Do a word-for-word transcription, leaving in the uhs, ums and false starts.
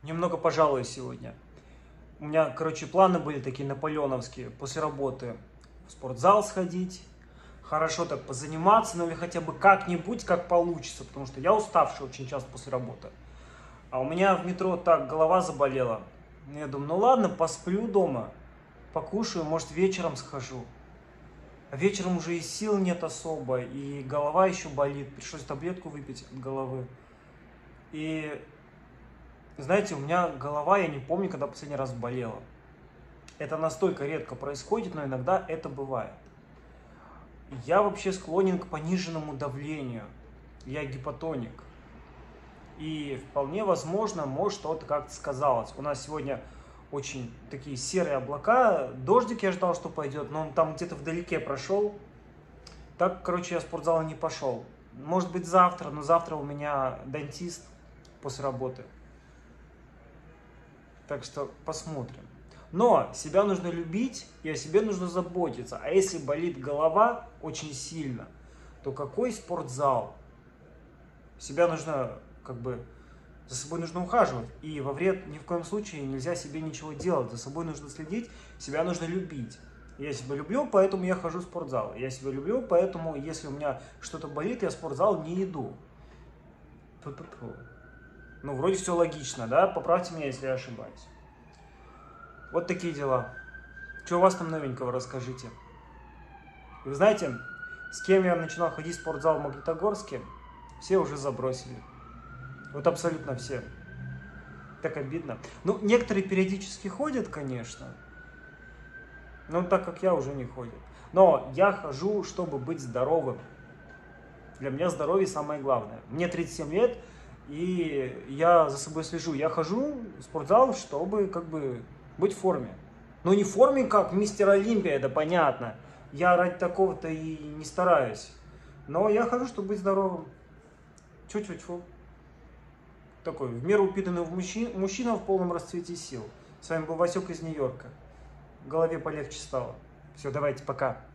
Немного пожалуй сегодня. У меня, короче, планы были такие наполеоновские. После работы в спортзал сходить, хорошо так позаниматься, ну или хотя бы как-нибудь, как получится, потому что я уставший очень часто после работы. А у меня в метро так голова заболела. Я думаю, ну ладно, посплю дома, покушаю, может вечером схожу. А вечером уже и сил нет особо, и голова еще болит. Пришлось таблетку выпить от головы. И знаете, у меня голова, я не помню, когда последний раз болела. Это настолько редко происходит, но иногда это бывает. Я вообще склонен к пониженному давлению. Я гипотоник. И вполне возможно, может что-то как-то сказалось. У нас сегодня очень такие серые облака. Дождик я ждал, что пойдет, но он там где-то вдалеке прошел. Так, короче, я в спортзал не пошел. Может быть завтра, но завтра у меня дантист после работы. Так что посмотрим. Но себя нужно любить и о себе нужно заботиться. А если болит голова очень сильно, то какой спортзал? Себя нужно, как бы, за собой нужно ухаживать. И во вред ни в коем случае нельзя себе ничего делать. За собой нужно следить, себя нужно любить. Я себя люблю, поэтому я хожу в спортзал. Я себя люблю, поэтому если у меня что-то болит, я в спортзал не иду. Ту-ту-ту. Ну, вроде все логично, да? Поправьте меня, если я ошибаюсь. Вот такие дела. Что у вас там новенького, расскажите. Вы знаете, с кем я начинал ходить в спортзал в Магнитогорске, все уже забросили. Вот абсолютно все. Так обидно. Ну, некоторые периодически ходят, конечно. Но так как я, уже не ходят. Но я хожу, чтобы быть здоровым. Для меня здоровье самое главное. Мне тридцать семь лет, и я за собой слежу. Я хожу в спортзал, чтобы как бы быть в форме. Но не в форме, как мистер Олимпия, это понятно. Я ради такого-то и не стараюсь. Но я хожу, чтобы быть здоровым. Чуть-чуть. Такой, в меру упитанный мужчина, мужчина в полном расцвете сил. С вами был Васек из Нью-Йорка. В голове полегче стало. Все, давайте, пока.